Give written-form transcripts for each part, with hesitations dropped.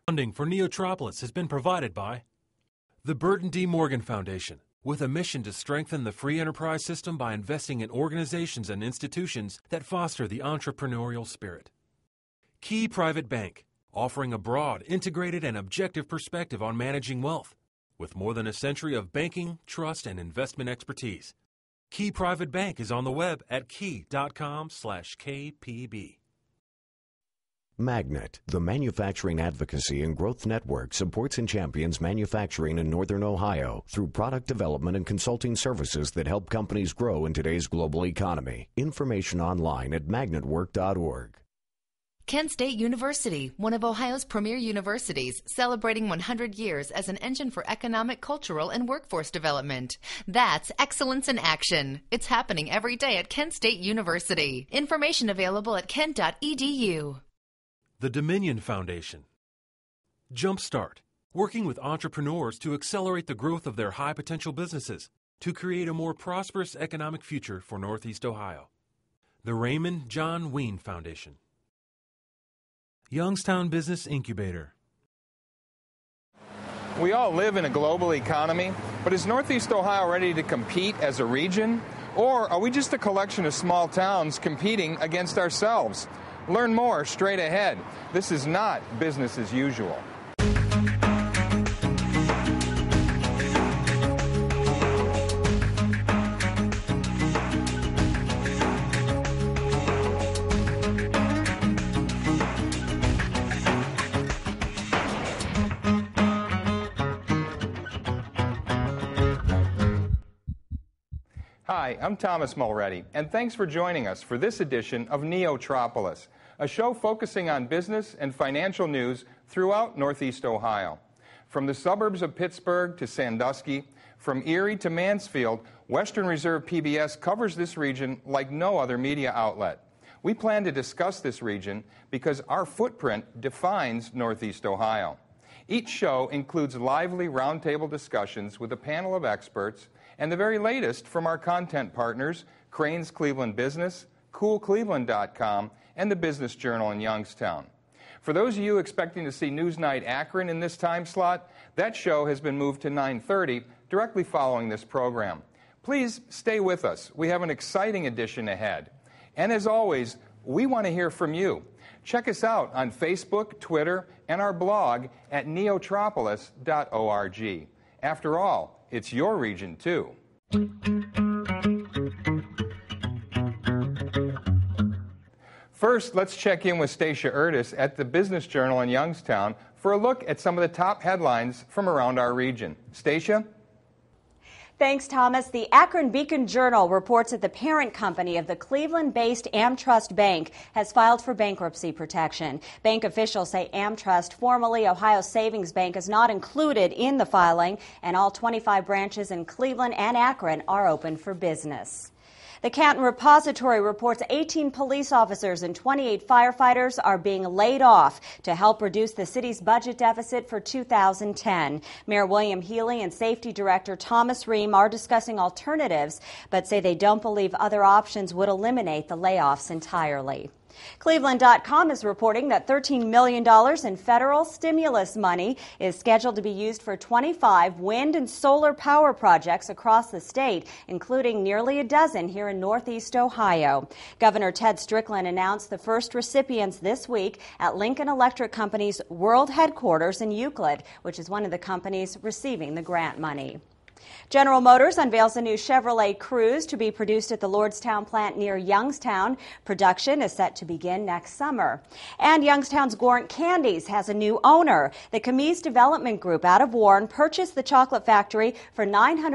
Funding for NEOtropolis has been provided by the Burton D. Morgan Foundation, with a mission to strengthen the free enterprise system by investing in organizations and institutions that foster the entrepreneurial spirit. Key Private Bank, offering a broad, integrated, and objective perspective on managing wealth, with more than a century of banking, trust, and investment expertise. Key Private Bank is on the web at key.com/KPB. Magnet, the Manufacturing Advocacy and Growth Network, supports and champions manufacturing in Northern Ohio through product development and consulting services that help companies grow in today's global economy. Information online at magnetwork.org. Kent State University, one of Ohio's premier universities, celebrating 100 years as an engine for economic, cultural, and workforce development. That's excellence in action. It's happening every day at Kent State University. Information available at kent.edu. The Dominion Foundation. JumpStart, working with entrepreneurs to accelerate the growth of their high-potential businesses to create a more prosperous economic future for Northeast Ohio. The Raymond John Wean Foundation. Youngstown Business Incubator. We all live in a global economy, but is Northeast Ohio ready to compete as a region? Or are we just a collection of small towns competing against ourselves? Learn more straight ahead. This is not business as usual. Hi, I'm Thomas Mulready, and thanks for joining us for this edition of NEOtropolis, a show focusing on business and financial news throughout Northeast Ohio. From the suburbs of Pittsburgh to Sandusky, from Erie to Mansfield, Western Reserve PBS covers this region like no other media outlet. We plan to discuss this region because our footprint defines Northeast Ohio. Each show includes lively roundtable discussions with a panel of experts and the very latest from our content partners, Crane's Cleveland Business, CoolCleveland.com, and the Business Journal in Youngstown. For those of you expecting to see Newsnight Akron in this time slot, that show has been moved to 9:30, directly following this program. Please stay with us. We have an exciting edition ahead. And as always, we want to hear from you. Check us out on Facebook, Twitter, and our blog at neotropolis.org. After all, it's your region, too. First, let's check in with Stacia Ertis at the Business Journal in Youngstown for a look at some of the top headlines from around our region. Stacia? Thanks, Thomas. The Akron Beacon Journal reports that the parent company of the Cleveland-based AmTrust Bank has filed for bankruptcy protection. Bank officials say AmTrust, formerly Ohio Savings Bank, is not included in the filing, and all 25 branches in Cleveland and Akron are open for business. The Canton Repository reports 18 police officers and 28 firefighters are being laid off to help reduce the city's budget deficit for 2010. Mayor William Healy and Safety Director Thomas Ream are discussing alternatives, but say they don't believe other options would eliminate the layoffs entirely. Cleveland.com is reporting that $13 million in federal stimulus money is scheduled to be used for 25 wind and solar power projects across the state, including nearly a dozen here in Northeast Ohio. Governor Ted Strickland announced the first recipients this week at Lincoln Electric Company's world headquarters in Euclid, which is one of the companies receiving the grant money. General Motors unveils a new Chevrolet Cruze to be produced at the Lordstown plant near Youngstown. Production is set to begin next summer. And Youngstown's Gornt Candies has a new owner. The Camise Development Group out of Warren purchased the chocolate factory for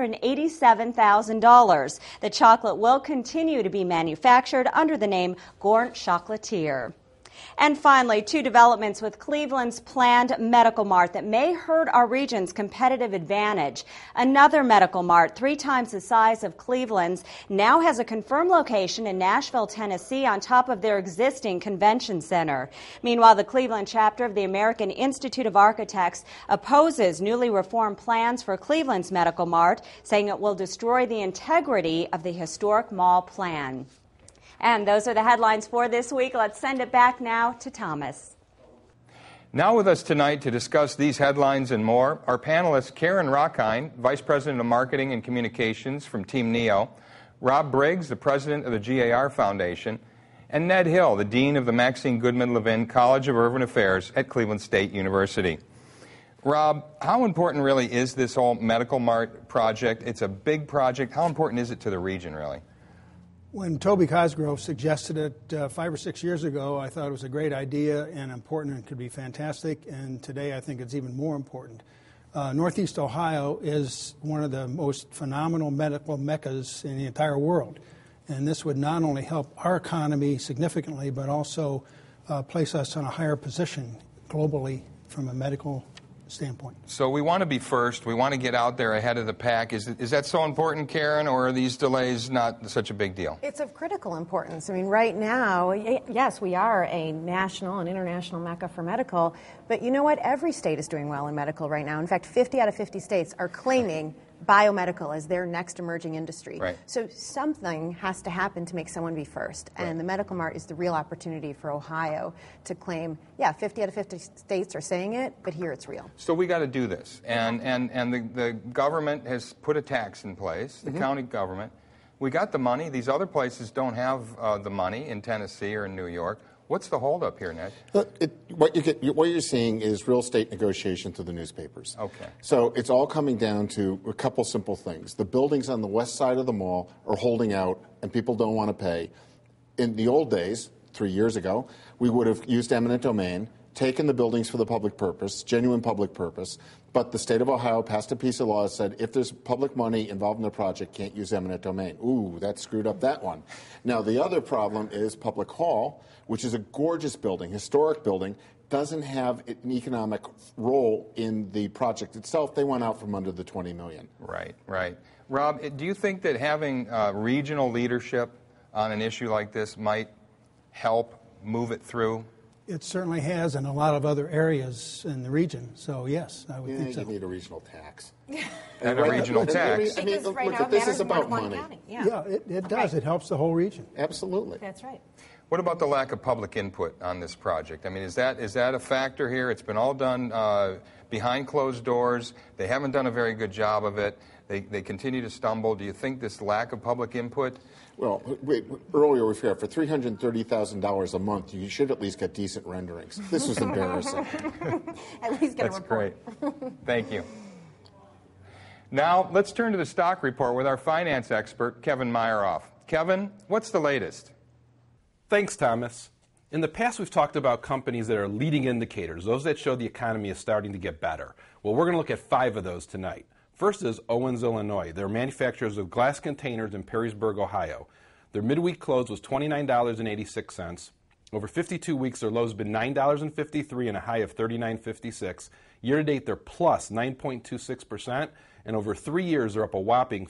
$987,000. The chocolate will continue to be manufactured under the name Gornt Chocolatier. And finally, two developments with Cleveland's planned medical mart that may hurt our region's competitive advantage. Another medical mart, 3 times the size of Cleveland's, now has a confirmed location in Nashville, Tennessee, on top of their existing convention center. Meanwhile, the Cleveland chapter of the American Institute of Architects opposes newly reformed plans for Cleveland's medical mart, saying it will destroy the integrity of the historic mall plan. And those are the headlines for this week. Let's send it back now to Thomas. Now with us tonight to discuss these headlines and more, our panelists Karen Rockine, Vice President of Marketing and Communications from Team NEO, Rob Briggs, the President of the GAR Foundation, and Ned Hill, the Dean of the Maxine Goodman Levin College of Urban Affairs at Cleveland State University. Rob, how important really is this whole Medical Mart project? It's a big project. How important is it to the region, really? When Toby Cosgrove suggested it 5 or 6 years ago, I thought it was a great idea and important and could be fantastic, and today I think it's even more important. Northeast Ohio is one of the most phenomenal medical meccas in the entire world, and this would not only help our economy significantly, but also place us on a higher position globally from a medical standpoint. So we want to be first. We want to get out there ahead of the pack. Is that so important, Karen, or are these delays not such a big deal? It's of critical importance. I mean, right now, yes, we are a national and international mecca for medical, but you know what? Every state is doing well in medical right now. In fact, 50 out of 50 states are claiming biomedical as their next emerging industry. Right. So something has to happen to make someone be first. Right. And the Medical Mart is the real opportunity for Ohio to claim, yeah, 50 out of 50 states are saying it, but here it's real. So we got to do this. And the government has put a tax in place, the county government. We got the money. These other places don't have the money in Tennessee or in New York. What's the holdup here, Ned? What you're seeing is real estate negotiation through the newspapers. Okay. So it's all coming down to a couple simple things. The buildings on the west side of the mall are holding out, and people don't want to pay. In the old days, 3 years ago, we would have used eminent domain, taken the buildings for the public purpose, genuine public purpose, but the state of Ohio passed a piece of law that said if there's public money involved in the project, can't use eminent domain. Ooh, that screwed up that one. Now, the other problem is Public Hall, which is a gorgeous building, historic building, doesn't have an economic role in the project itself. They went out from under the $20 million. Right, right. Rob, do you think that having regional leadership on an issue like this might help move it through? It certainly has in a lot of other areas in the region, so yes, I would think so. You need a regional tax. And a regional tax. I mean, look, this is about money. Yeah, it does. It helps the whole region. Absolutely. That's right. What about the lack of public input on this project? I mean, is that a factor here? It's been all done behind closed doors. They haven't done a very good job of it. They continue to stumble. Do you think this lack of public input? Well, earlier we figured for $330,000 a month, you should at least get decent renderings. This was embarrassing. At least get That's a report. Great. Thank you. Now, let's turn to the stock report with our finance expert, Kevin Myeroff. Kevin, what's the latest? Thanks, Thomas. In the past, we've talked about companies that are leading indicators, those that show the economy is starting to get better. Well, we're going to look at 5 of those tonight. First is Owens, Illinois. They're manufacturers of glass containers in Perrysburg, Ohio. Their midweek close was $29.86. Over 52 weeks, their low has been $9.53 and a high of $39.56. Year-to-date, they're plus 9.26%, and over 3 years, they're up a whopping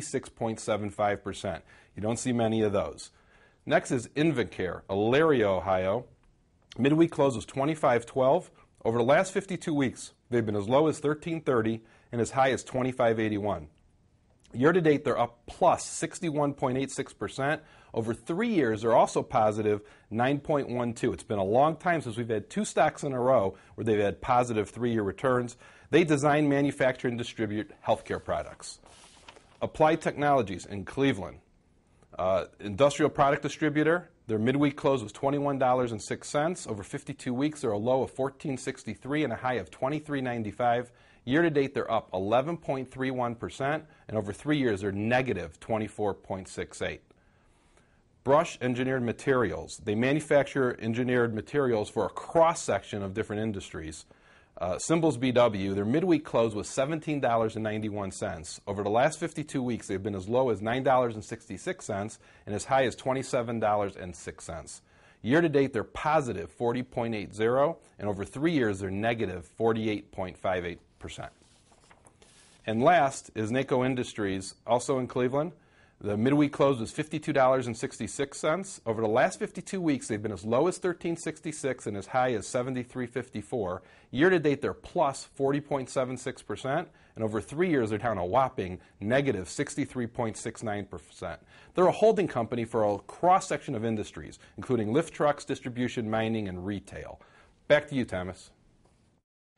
56.75%. You don't see many of those. Next is Invacare, Elyria, Ohio. Midweek close was $25.12. Over the last 52 weeks, they've been as low as $13.30 and as high as $25.81. Year-to-date, they're up plus 61.86%. Over 3 years, they're also positive 9.12. It's been a long time since we've had 2 stocks in a row where they've had positive 3-year returns. They design, manufacture, and distribute healthcare products. Applied Technologies in Cleveland. Industrial product distributor, their midweek close was $21.06. Over 52 weeks, they're a low of $14.63 and a high of $23.95. Year-to-date, they're up 11.31%, and over 3 years, they're negative 24.68. Brush Engineered Materials. They manufacture engineered materials for a cross-section of different industries. Symbols BW, their midweek close was $17.91. Over the last 52 weeks, they've been as low as $9.66 and as high as $27.06. Year-to-date, they're positive 40.80, and over 3 years, they're negative 48.58%. And last is NACO Industries, also in Cleveland. The midweek close was $52.66. Over the last 52 weeks, they've been as low as $13.66 and as high as $73.54. Year-to-date, they're plus 40.76%, and over 3 years, they're down a whopping negative 63.69%. They're a holding company for a cross-section of industries, including lift trucks, distribution, mining, and retail. Back to you, Thomas.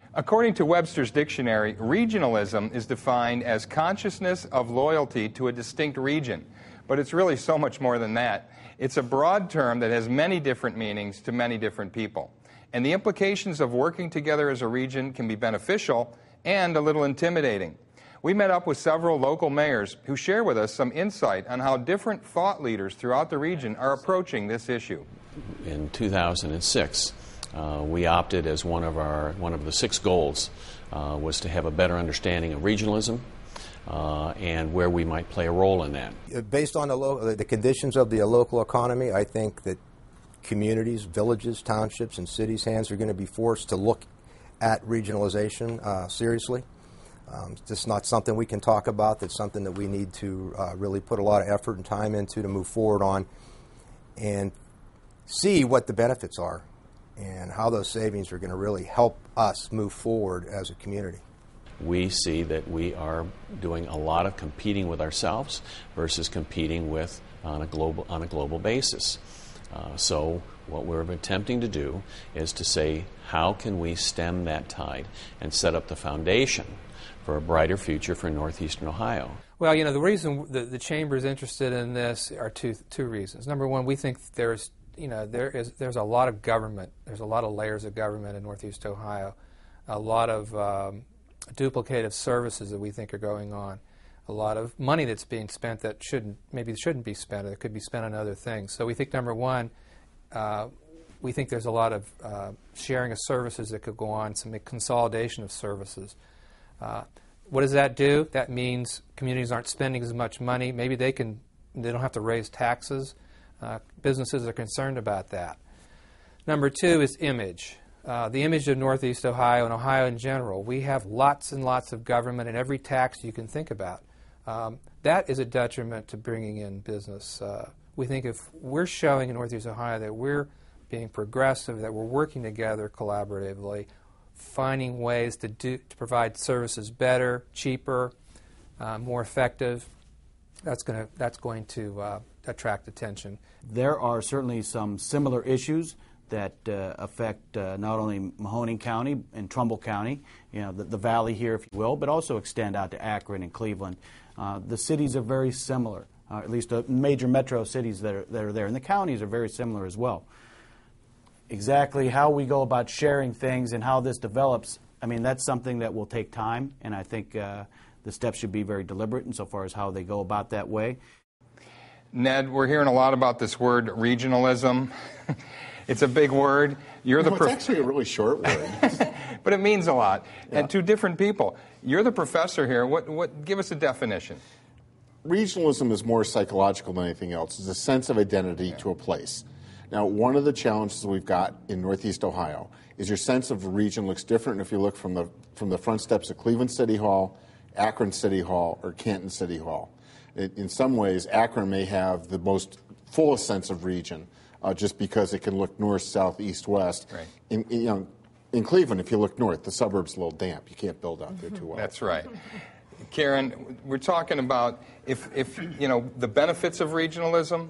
According to Webster's dictionary, regionalism is defined as consciousness of loyalty to a distinct region. But it's really so much more than that. It's a broad term that has many different meanings to many different people. And the implications of working together as a region can be beneficial and a little intimidating. We met up with several local mayors who share with us some insight on how different thought leaders throughout the region are approaching this issue. In 2006, we opted as one of the 6 goals was to have a better understanding of regionalism and where we might play a role in that. Based on the conditions of the local economy, I think that communities, villages, townships, and cities' hands are going to be forced to look at regionalization seriously. This is not something we can talk about. That's something that we need to really put a lot of effort and time into to move forward on and see what the benefits are and how those savings are going to really help us move forward as a community. We see that we are doing a lot of competing with ourselves versus competing with on a global basis. So what we're attempting to do is to say, how can we stem that tide and set up the foundation for a brighter future for northeastern Ohio? Well, the reason the Chamber is interested in this are two reasons. Number one, we think there's a lot of government. There's a lot of layers of government in northeast Ohio, a lot of duplicative services that we think are going on, a lot of money that's being spent that shouldn't be spent, or it could be spent on other things. So we think, number one, we think there's a lot of sharing of services that could go on, some consolidation of services. What does that do? That means communities aren't spending as much money. Maybe they don't have to raise taxes. Businesses are concerned about that. Number two is image. The image of Northeast Ohio and Ohio in general. We have lots and lots of government and every tax you can think about. That is a detriment to bringing in business. We think if we're showing in Northeast Ohio that we're being progressive, that we're working together collaboratively, finding ways to provide services better, cheaper, more effective, that's going to attract attention. There are certainly some similar issues that affect not only Mahoning County and Trumbull County, the valley here, if you will, but also extend out to Akron and Cleveland. The cities are very similar, at least the major metro cities that are there, and the counties are very similar as well. Exactly how we go about sharing things and how this develops, that's something that will take time, and I think the steps should be very deliberate insofar as how they go about that way. Ned, we're hearing a lot about this word regionalism. It's a big word. It's actually a really short word. But it means a lot. Yeah. And to different people. You're the professor here. Give us a definition. Regionalism is more psychological than anything else. It's a sense of identity to a place. Now, one of the challenges we've got in Northeast Ohio is your sense of region looks different if you look from the front steps of Cleveland City Hall, Akron City Hall, or Canton City Hall. In some ways, Akron may have the most fullest sense of region, just because it can look north, south, east, west. Right. In Cleveland, if you look north, the suburbs are a little damp. You can't build out there too well. That's right. Karen, we're talking about if the benefits of regionalism,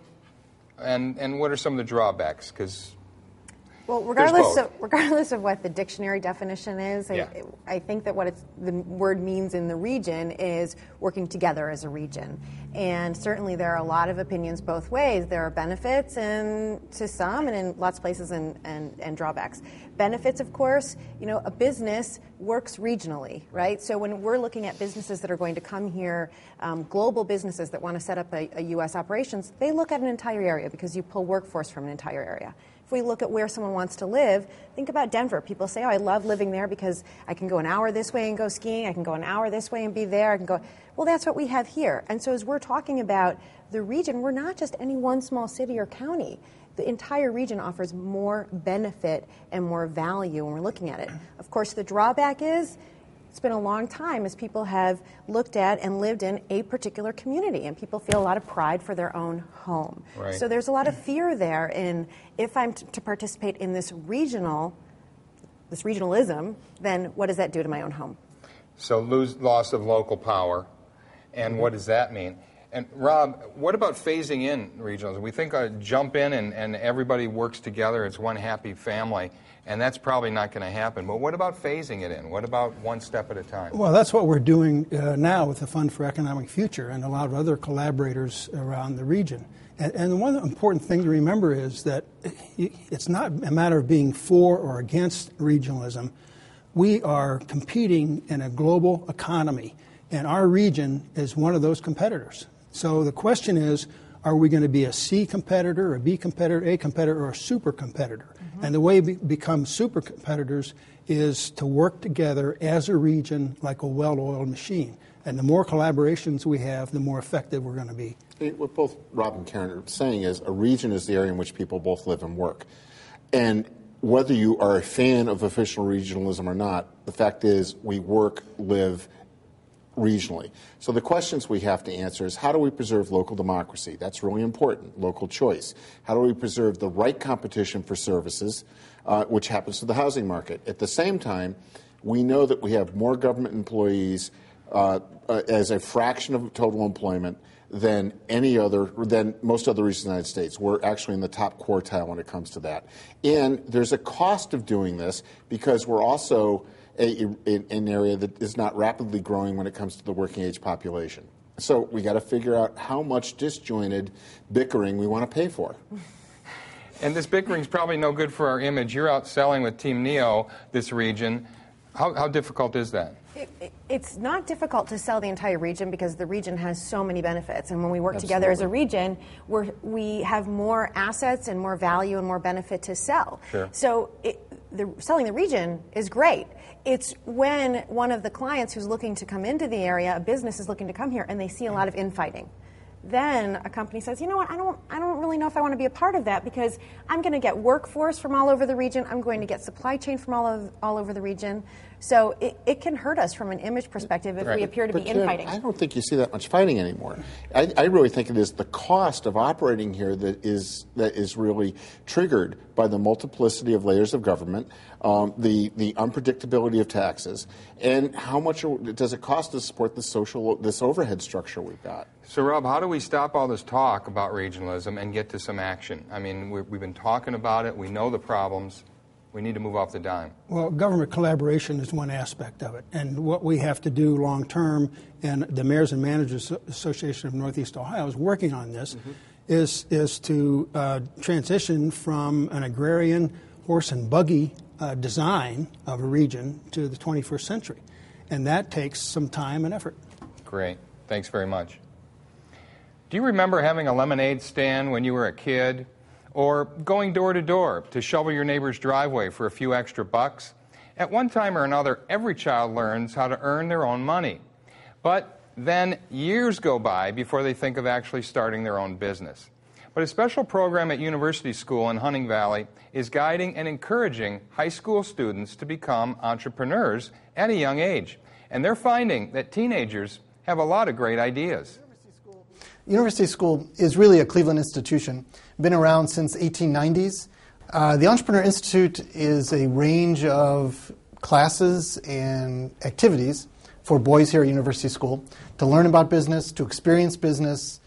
and what are some of the drawbacks? Because well, regardless of what the dictionary definition is, yeah. I think that what the word means in the region is working together as a region. And certainly there are a lot of opinions both ways. There are benefits and to some, and in lots of places, and drawbacks. Benefits, of course, a business works regionally, right? So when we're looking at businesses that are going to come here, global businesses that want to set up a U.S. operations, they look at an entire area because you pull workforce from an entire area. If we look at where someone wants to live, think about Denver. People say, I love living there because I can go an hour this way and go skiing. I can go an hour this way and be there. I can go. Well, that's what we have here. And so as we're talking about the region, we're not just any one small city or county. The entire region offers more benefit and more value when we're looking at it. Of course, the drawback is it's been a long time as people have looked at and lived in a particular community, and people feel a lot of pride for their own home. Right. So there's a lot of fear there in if I'm to participate in this regionalism, then what does that do to my own home? So loss of local power, and what does that mean? And Rob, what about phasing in regionalism? We think jump in and everybody works together. It's one happy family. And that's probably not going to happen. But what about phasing it in? What about one step at a time? Well, that's what we're doing now with the Fund for Economic Future and a lot of other collaborators around the region. And one important thing to remember is that it's not a matter of being for or against regionalism. We are competing in a global economy, and our region is one of those competitors. So the question is, are we going to be a C competitor, a B competitor, A competitor, or a super competitor? And the way we become super competitors is to work together as a region like a well-oiled machine. And the more collaborations we have, the more effective we're going to be. What both Rob and Karen are saying is a region is the area in which people both live and work. And whether you are a fan of official regionalism or not, the fact is we work, live regionally. So the questions we have to answer is how do we preserve local democracy? That's really important, local choice. How do we preserve the right competition for services, which happens to the housing market? At the same time, we know that we have more government employees as a fraction of total employment than most other regions of the United States. We're actually in the top quartile when it comes to that. And there's a cost of doing this because we're also an area that is not rapidly growing when it comes to the working age population. So we got to figure out how much disjointed bickering we want to pay for. And this bickering is probably no good for our image. You're out selling with Team Neo this region. How difficult is that? It's not difficult to sell the entire region because the region has so many benefits. And when we work together as a region, we have more assets and more value and more benefit to sell. Sure. So selling the region is great. It's when one of the clients who's looking to come into the area, a business is looking to come here, and they see a lot of infighting. Then a company says, you know what, I don't really know if I want to be a part of that because I'm going to get workforce from all over the region. I'm going to get supply chain from all over the region. So it can hurt us from an image perspective if we appear to be infighting. I don't think you see that much fighting anymore. I really think it is the cost of operating here that is really triggered by the multiplicity of layers of government, the unpredictability of taxes, and how much does it cost to support this overhead structure we've got. So, Rob, how do we stop all this talk about regionalism and get to some action? I mean, we've been talking about it. We know the problems. We need to move off the dime. Well, government collaboration is one aspect of it. And what we have to do long term, and the Mayors and Managers Association of Northeast Ohio is working on this, is to transition from an agrarian horse and buggy design of a region to the 21st century. And that takes some time and effort. Great. Thanks very much. Do you remember having a lemonade stand when you were a kid? Or going door to door to shovel your neighbor's driveway for a few extra bucks? At one time or another, every child learns how to earn their own money. But then years go by before they think of actually starting their own business. But a special program at University School in Hunting Valley is guiding and encouraging high school students to become entrepreneurs at a young age. And they're finding that teenagers have a lot of great ideas. University School is really a Cleveland institution, been around since 1890s. The Entrepreneur Institute is a range of classes and activities for boys here at University School to learn about business, to experience business,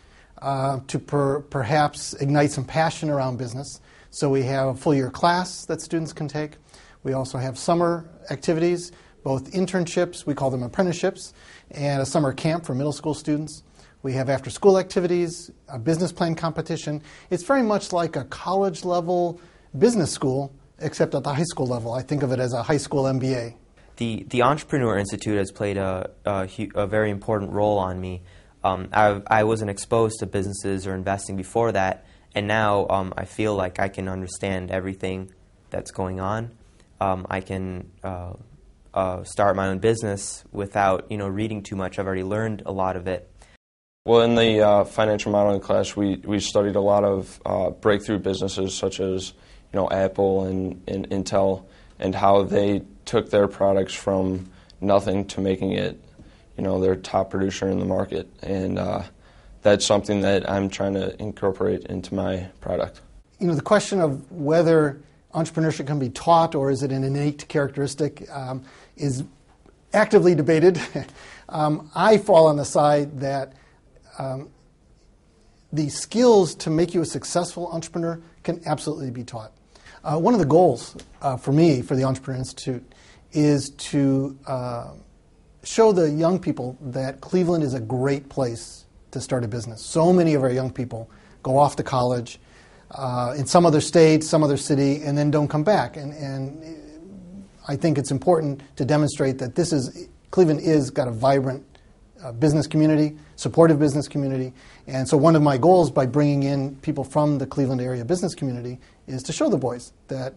to perhaps ignite some passion around business. So we have a full-year class that students can take. We also have summer activities, both internships, we call them apprenticeships, and a summer camp for middle school students. We have after-school activities, a business plan competition. It's very much like a college-level business school, except at the high school level. I think of it as a high school MBA. The Entrepreneur Institute has played a very important role on me. I wasn't exposed to businesses or investing before that, and now I feel like I can understand everything that's going on. I can start my own business without reading too much. I've already learned a lot of it. Well, in the financial modeling class, we studied a lot of breakthrough businesses such as Apple and Intel, and how they took their products from nothing to making it their top producer in the market. And that's something that I'm trying to incorporate into my product. The question of whether entrepreneurship can be taught or is it an innate characteristic is actively debated. I fall on the side that the skills to make you a successful entrepreneur can absolutely be taught. One of the goals for me, for the Entrepreneur Institute, is to show the young people that Cleveland is a great place to start a business. So many of our young people go off to college in some other state, some other city, and then don't come back. And I think it's important to demonstrate that Cleveland is got a vibrant business community, supportive business community. And so one of my goals by bringing in people from the Cleveland area business community is to show the boys that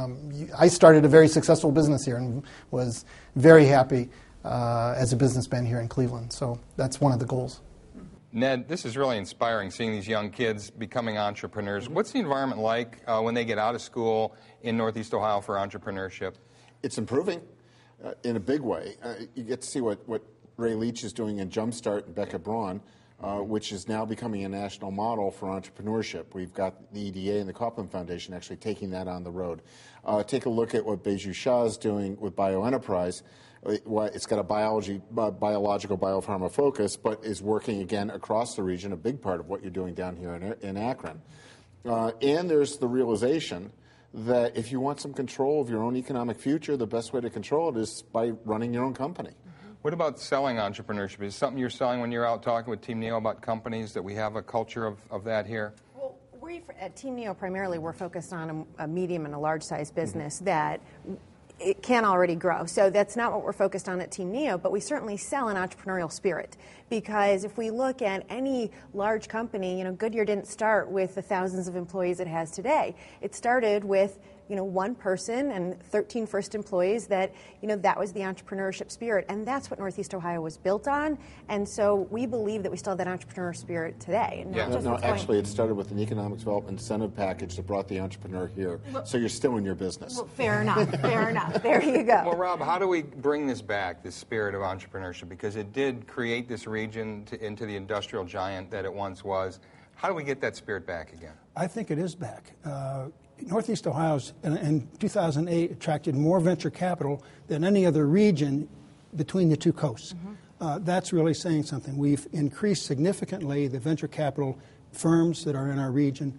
I started a very successful business here and was very happy as a businessman here in Cleveland. So that's one of the goals. Ned, this is really inspiring, seeing these young kids becoming entrepreneurs. What's the environment like when they get out of school in Northeast Ohio for entrepreneurship? It's improving in a big way. You get to see what Ray Leach is doing in JumpStart and Becca Braun, which is now becoming a national model for entrepreneurship. We've got the EDA and the Kauffman Foundation actually taking that on the road. Take a look at what Beju Shah is doing with BioEnterprise. It's got a biological biopharma focus, but is working again across the region, a big part of what you're doing down here in Akron. And there's the realization that if you want some control of your own economic future, the best way to control it is by running your own company. What about selling entrepreneurship? Is it something you're selling when you're out talking with Team Neo about companies, that we have a culture of that here? Well, at Team Neo primarily we're focused on a medium and a large size business that it can already grow. So that's not what we're focused on at Team Neo, but we certainly sell an entrepreneurial spirit. Because if we look at any large company, Goodyear didn't start with the thousands of employees it has today. It started with one person and 13 first employees that was the entrepreneurship spirit. And that's what Northeast Ohio was built on. And so we believe that we still have that entrepreneur spirit today. Actually, it started with an economic development incentive package that brought the entrepreneur here. So you're still in your business. Well, fair enough. Fair enough. There you go. Well, Rob, how do we bring this back, this spirit of entrepreneurship? Because it did create this region into the industrial giant that it once was. How do we get that spirit back again? I think it is back. Northeast Ohio in 2008 attracted more venture capital than any other region between the two coasts. That's really saying something. We've increased significantly the venture capital firms that are in our region.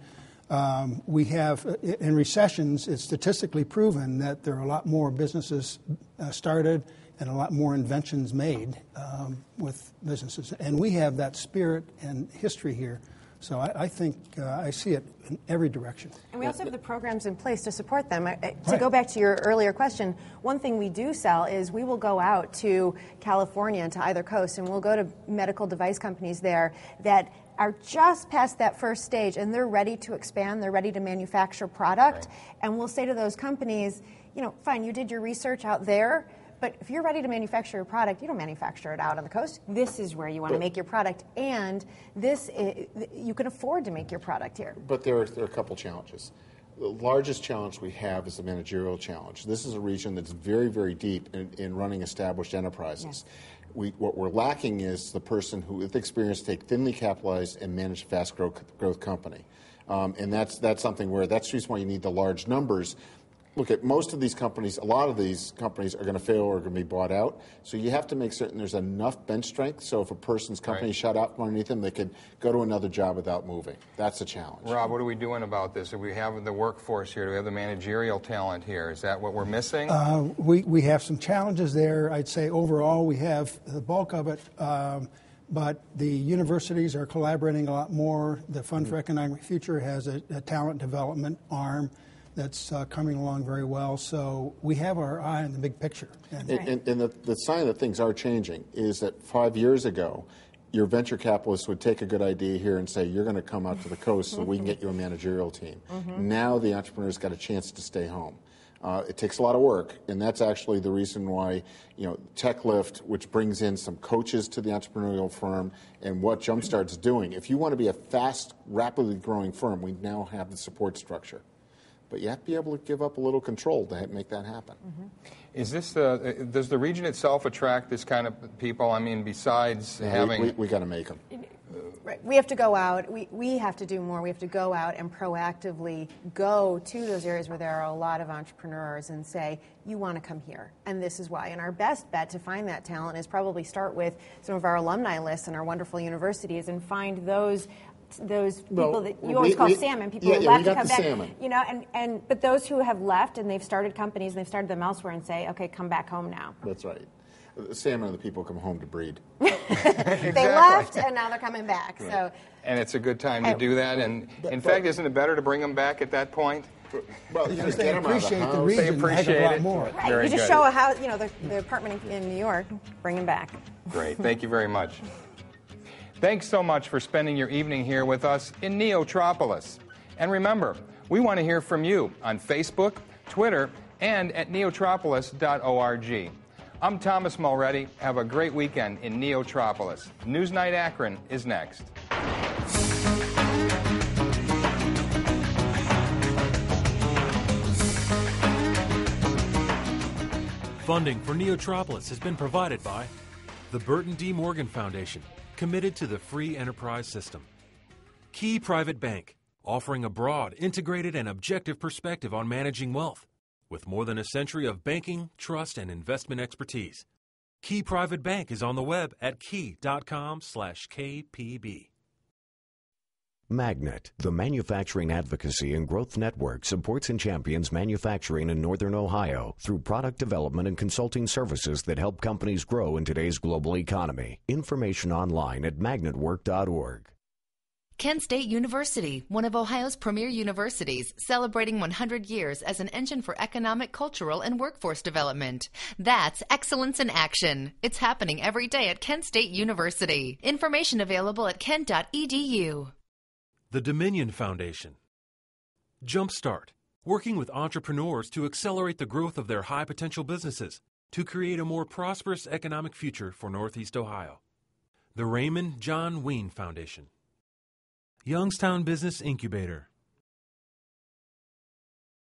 We have, in recessions, it's statistically proven that there are a lot more businesses started and a lot more inventions made with businesses. And we have that spirit and history here. So I think I see it in every direction. And we also have the programs in place to support them. To go back to your earlier question, one thing we do sell is we will go out to California and to either coast, and we'll go to medical device companies there that are just past that first stage, and they're ready to expand, they're ready to manufacture product. Right. And we'll say to those companies, fine, you did your research out there, but if you're ready to manufacture your product, you don't manufacture it out on the coast. This is where you want to make your product, and you can afford to make your product here. But there are a couple challenges. The largest challenge we have is the managerial challenge. This is a region that's very, very deep in running established enterprises. Yes. What we're lacking is the person who, with experience, take thinly capitalized and manage a fast growth company. And that's something where that's the reason why you need the large numbers. Look, at most of these companies, a lot of these companies are going to fail or are going to be bought out. So you have to make certain there's enough bench strength. So if a person's company is shut out from underneath them, they could go to another job without moving. That's a challenge. Rob, what are we doing about this? Do we have the workforce here? Do we have the managerial talent here? Is that what we're missing? We have some challenges there. I'd say overall we have the bulk of it. But the universities are collaborating a lot more. The Fund for Economic Future has a talent development arm that's coming along very well. So we have our eye on the big picture. And the sign that things are changing is that 5 years ago, your venture capitalists would take a good idea here and say, you're going to come out to the coast so we can get you a managerial team. Now the entrepreneur's got a chance to stay home. It takes a lot of work, and that's actually the reason why, TechLift, which brings in some coaches to the entrepreneurial firm, and what JumpStart's doing. If you want to be a fast, rapidly growing firm, we now have the support structure. But you have to be able to give up a little control to make that happen. Is this does the region itself attract this kind of people? I mean, besides having... We got to make them. Right. We have to go out. We have to do more. We have to go out and proactively go to those areas where there are a lot of entrepreneurs and say, you want to come here, and this is why. And our best bet to find that talent is probably start with some of our alumni lists and our wonderful universities and find those those people that you always call salmon, people who left to come back. Salmon. You know, but those who have left and they've started companies and they've started them elsewhere and say, okay, come back home now. That's right. The salmon are the people who come home to breed. They left and now they're coming back. Right. So, and it's a good time to do that. And in fact, isn't it better to bring them back at that point? Well, because they appreciate the region a heck of a lot more. Right. Very you just show a house, you know, the apartment in New York, bring them back. Great. Thank you very much. Thanks so much for spending your evening here with us in NEOtropolis. And remember, we want to hear from you on Facebook, Twitter, and at neotropolis.org. I'm Thomas Mulready. Have a great weekend in NEOtropolis. Newsnight Akron is next. Funding for NEOtropolis has been provided by the Burton D. Morgan Foundation, committed to the free enterprise system. Key Private Bank, offering a broad, integrated, and objective perspective on managing wealth, with more than a century of banking, trust, and investment expertise. Key Private Bank is on the web at key.com/KPB. Magnet, the manufacturing advocacy and growth network, supports and champions manufacturing in Northern Ohio through product development and consulting services that help companies grow in today's global economy. Information online at magnetwork.org. Kent State University, one of Ohio's premier universities, celebrating 100 years as an engine for economic, cultural, and workforce development. That's excellence in action. It's happening every day at Kent State University. Information available at kent.edu. The Dominion Foundation. JumpStart, working with entrepreneurs to accelerate the growth of their high-potential businesses to create a more prosperous economic future for Northeast Ohio. The Raymond Wean Foundation. Youngstown Business Incubator.